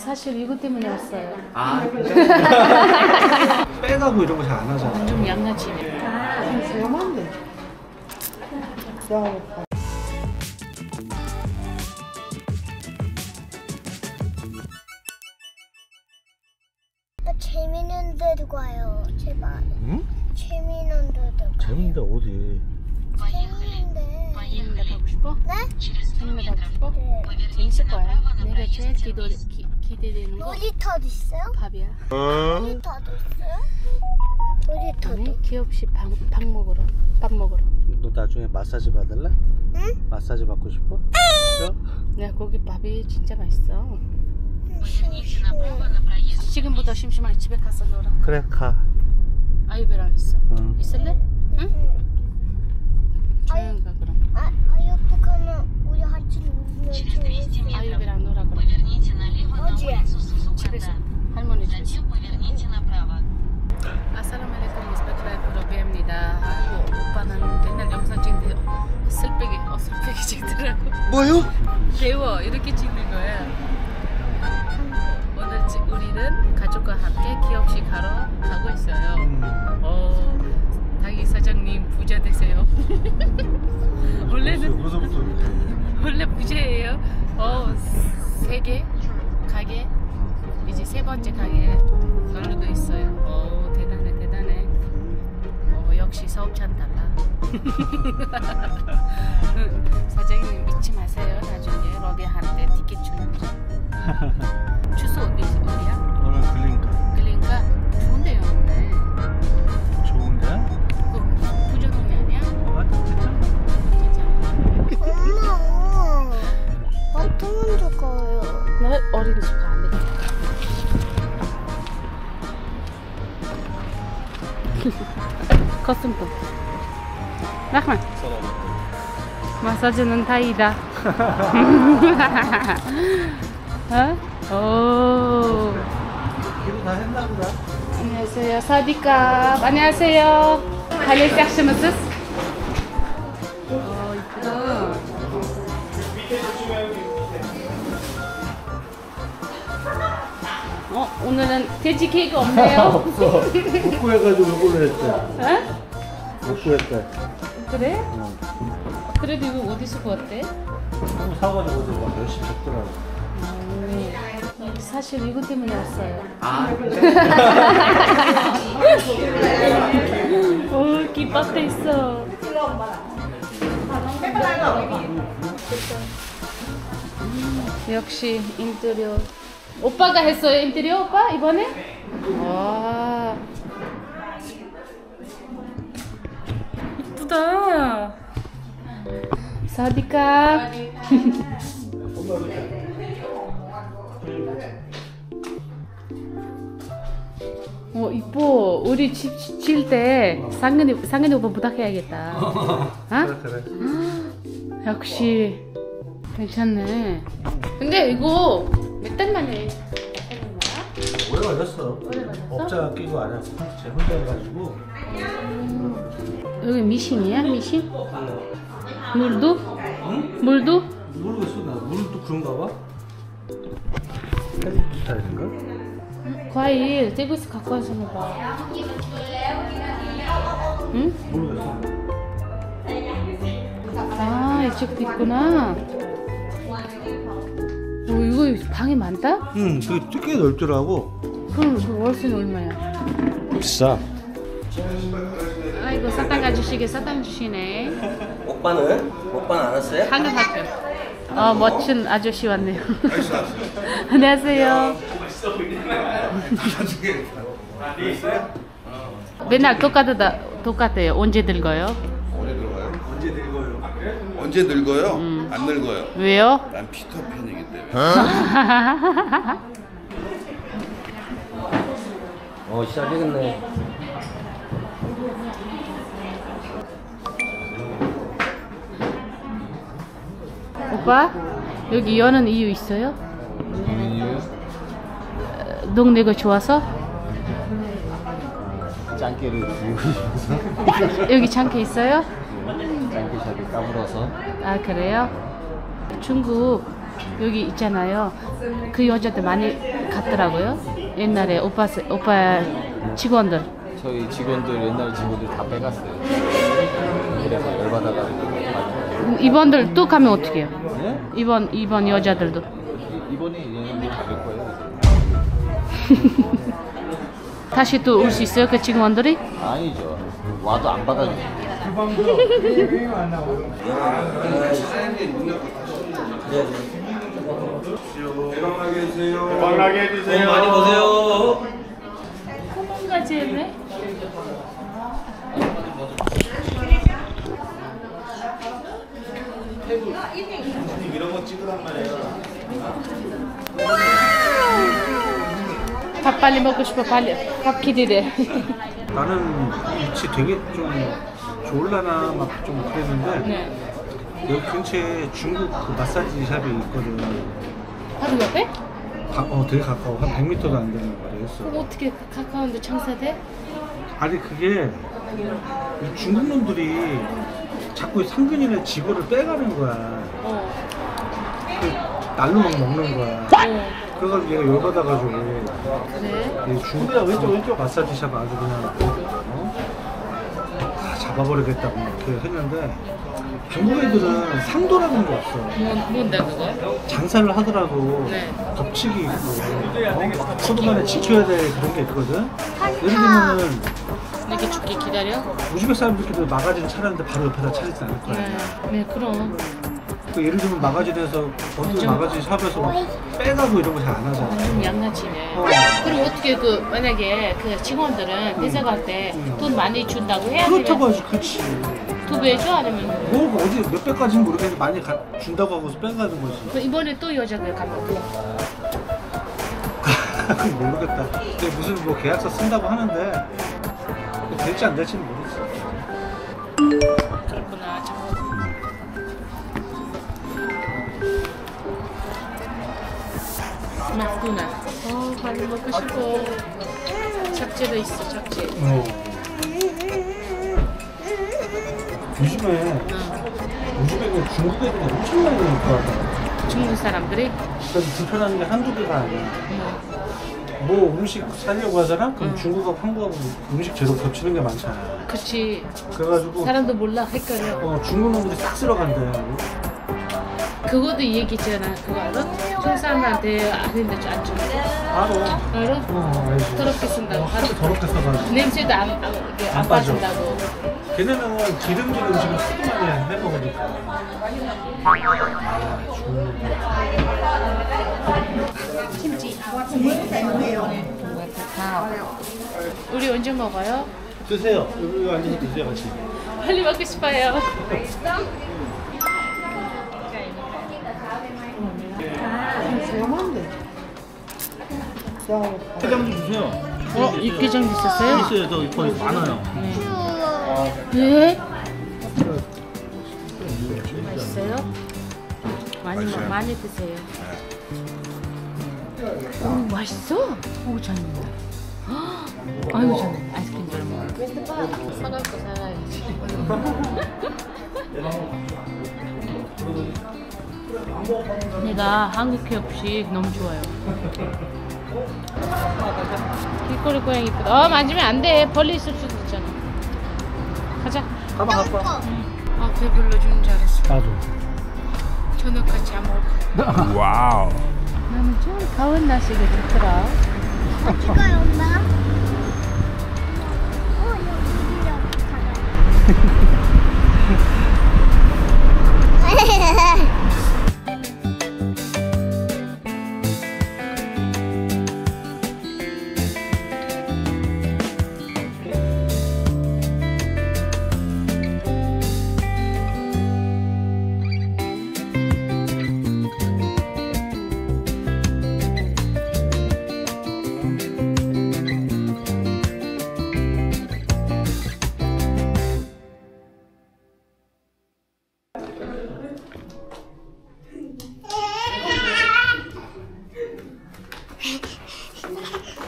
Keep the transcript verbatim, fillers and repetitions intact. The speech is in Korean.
사실 이것 때문에 왔어요. 아, 빼가고 이런 거 잘 안 하잖아. 좀 양아치네. 아, 위험한데. 야, 재밌는 데도 가요, 제발. 응? 재밌는 데도 가요. 재밌는데 어디? 재밌는데. 재밌는 데 가고 싶어? 네? 재밌는 데 가고 싶어? 네. 재밌을 거야. 내가 제일 기도, 기, 기대되는 거 놀이터도 있어요? 밥이야. 놀이터도 있어요? 놀이터도. 아니, 기업시 밥, 밥 먹으러. 밥 먹으러. 너 나중에 마사지 받을래? 응? 마사지 받고 싶어? 그래? 네, 거기 밥이 진짜 맛있어. 심심해. 지금부터 심심하게 집에 가서 놀아. 그래, 가. 아유배랑 있어. 응. 있을래? 응? 응. 조용히 가 그럼. 아, 아유도 가면 우리 같이 놀면 좋겠어. 아유배랑 놀아 그럼. 어디에? 집에서. 할머니 집에서. 아살라말레이쿰 미스바트라이 프로비입니다. 아이고 오빠는 맨날 영상 찍는데 슬프게 어슬프게 찍더라고. 뭐요? 배워 이렇게 찍는 거야. 오늘 지- 우리는 가족과 함께 기업식 하러 가고 있어요. 음. 어, 당이 사장님 부자 되세요. 원래는 벌써부터. 원래 부자예요. 어, 세 개 가게 이제 세 번째 가게 열리고 있어요. 어, 대단해 대단해. 어, 역시 서울찬 달라. 사장님 잊지 마세요. 나중에 러비한테 티켓 주는 거. 주소 어디 어디야? 오늘 글린가. 글린가 좋은데요, 오늘. 좋은데? 그 부조동이 아니야? 아, 진짜? 괜찮아. 엄마, 어떤 먼저 가요? 나 어린이집 가 안 되겠다. 커스텀도. 라흐만. 마사지는 다이다. 어? 오. 이거 다 했나 보다. 안녕하세요. 사디캅. 안녕하세요. 할일 짝시무스? 어, 이쁘다. 어, 오늘은 돼지 케이크 없네요. 없어. 못 구해가지고 이걸로 했대. 어? 못 구했대. 그래? 응. 그래도 이거 어디서 구웠대? 또 사가지고 어제 막 열심히 적더라고. 음, 사실 이것 때문에 왔어요. 아, 오, 기밥돼 있어. 역시 인테리어. 오빠가 했어요, 인테리어 오빠 이번에? 와, 이쁘다. 사디카. 어, 이뻐. 우리 집 질 때 상근이 상근이 오빠 부탁해야겠다. 어? 그래, 그래. 역시 괜찮네. 근데 이거 몇 달 만에 바꾸는 거야? 오래 걸렸어. 오래 걸렸어? 업자 끼고 안 하고 제 혼자 해가지고. 여기 미싱이야? 미싱? 물도? 응? 물도? 모르겠어. 나 물도 그런가 봐. 헤리 스타일인가? 과일 대구에서 갖고 와서 먹어. 응? 모르겠어. 아, 이쪽도 있구나. 오, 이거 방이 많다? 응, 되게 꽤 넓더라고. 그럼 그 월세는 얼마야? 비싸. 아이고, 사탕 아저씨게 사탕 주시네. 오빠는? 오빠는 안 왔어요? 한강 학교. 어, 멋진 아저씨 왔네요. 안녕하세요. 맨날 똑같다, 똑같아요. 언제 늙어요? 언제 늙어요? 언제 늙어요? 언제 늙어요? 음. 안 늙어요. 왜요? 난 피터팬이기 때문에. 어 시작이겠네. 오빠, 여기 여는 이유 있어요? 무슨 이유요? 어, 동네가 좋아서? 짱깨를 부리고 싶어서. 여기 장기 있어요? 짱깨 샵이 까불어서. 아, 그래요? 중국 여기 있잖아요. 그 여자들 많이 갔더라고요. 옛날에 오빠 세- 오빠 직원들. 저희 직원들 옛날 직원들 다 빼갔어요. 그래서 열받아가지고 이번들 또 가면 어떻게 해요? 네? 이번 이번 여자들도. 이- 이번에 얘네들 다될 거예요. 다시 또 올 수 있어요? 그 직원들이? 이제. 아니죠. 와도 안 받아주죠. 대박나게 해주세요. 건강하게 해주세요. 돈 많이 버세요. 코몽가지 했네? 이런 거 찍으란 말이에요. 밥 빨리 먹고 싶어. 빨리 밥 기대돼. 나는 위치 되게 좀 좋을라나 막 좀 그랬는데 네. 여기 근처에 중국 그 마사지 샵이 있거든. 바로 옆에? 가, 어 되게 가까워. 한 백 미터도 안 되는 말이었어. 그럼 어떻게 가까운데 장사돼? 아니 그게 이 중국 놈들이 자꾸 상근이나 직원을 빼가는 거야. 어. 그 날로 막 먹는 거야. 어. 그래가지고 얘가 열받아가지고 그래? 이 중국이야 왼쪽 왼쪽 마사지 샵 아주 그냥 어? 다 잡아버리겠다고 이렇게 했는데 중국 애들은 상도라는 게 없어. 뭐, 뭔데 그거? 장사를 하더라도 네. 법칙이 있고 어? 소득안에 지켜야 될 그런 게 있거든. 예를 들면은 이렇게 죽기 기다려? 우즈벡 사람들끼리 마가진 차렸는데 바로 옆에다 차리지 않을 거야. 네. 네, 그럼. 그 예를 들면 마가진에서 어떤 좀- 마가진 샵에서 막 빼가고 이런 거 잘 안 하잖아. 좀 양아치네. 어. 그럼 어떻게 그 만약에 그 직원들은 회사 갈 때 돈 많이 준다고 해야 그렇다고 되면 하지, 그렇지. 두 배 줘? 아니면 뭐 어디 몇 배까지는 모르겠는데 많이 가, 준다고 하고서 빼가는 거지. 그 이번에 또 여자들 가면 또 그건 모르겠다. 근데 무슨 뭐 계약서 쓴다고 하는데 될지 안 될지는 모르겠어. 그렇구나. 참. 맞구나. 어, 빨리 먹고 싶어. 잡채도 있어, 잡채. 어. 요즘에 요즘에는 중국 애들이 엄청 많이 들어와서 중국 사람들이? 그래서 불편한 게 한두 개가 아니야. 응. 뭐 음식 사려고 하잖아? 그럼 중국하고 한국하고 음식 재료 겹치는 게 많잖아. 그치. 그래가지고 사람도 몰라, 헷갈려. 어, 중국 놈들이 싹 쓸어간대. 그것도 얘기했잖아. 그거 알아? 중국 사람한테 아닌데 안 주는 거. 바로 알아? 어, 알지. 더럽게 쓴다고. 어, 하도 더럽게 써가지고. 냄새도 안, 안, 이게 안 안 빠져. 빠진다고. 걔네는 기름진 음식을 하도 많이 해 먹으니까. 아, 우리 언제 먹어요? 드세요. 여기 앉아서 드세요, 같이. 빨리 먹고 싶어요. 해장도 주세요. 어? 육개장 있었어요? 있어요. 저 거의 많아요. 네? 맛있어요? 많이 먹, 많이 드세요. 오, 맛있어? 오, 잘 먹는다. 헉, 아유, 잘 먹는다. 아이스크림 잘 먹어. 사갈 거 사가야지. 내가 한국 기업식 너무 좋아요. 길거리 고양이 이쁘다. 어, 만지면 안 돼. 벌레 있을 수도 있잖아. 가자. 가봐, 가봐. 아, 배불러 주는 줄 알았어. 나도. 저녁같이 안 먹을 거야. 와우. 나는 좀 가을 날씨가 좋더라. 찍어요, 엄마. 어, 여기 이렇게 가요.